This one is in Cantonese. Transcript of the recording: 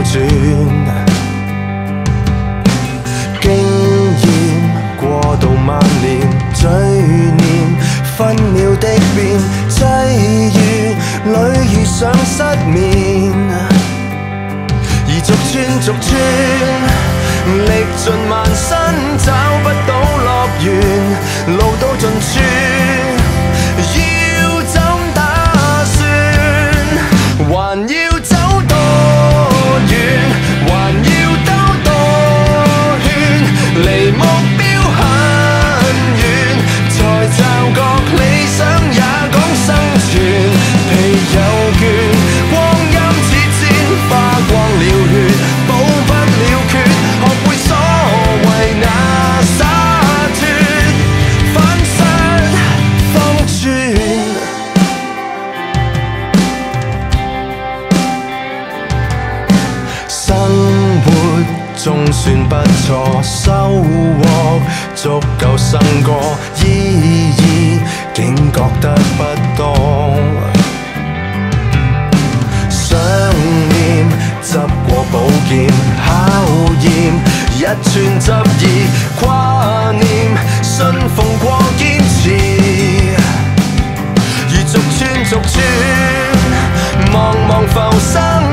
轉。經驗過度萬年，罪念分秒的變，際遇裏遇上失眠，而逐寸逐寸歷盡萬辛找不到樂園，路到盡處要怎打算，還要走多遠，還要兜多圈，離目標很遠，才驟覺理想也講生存，疲有倦，光陰似箭，花光了血，補不了缺，學會所謂那灑脫，反身風轉。生活總算不錯，收穫足夠生過，意義竟覺得不多。想念執過寶劍，考驗一寸執意，掛念信奉過堅持，如逐寸逐寸茫茫浮生。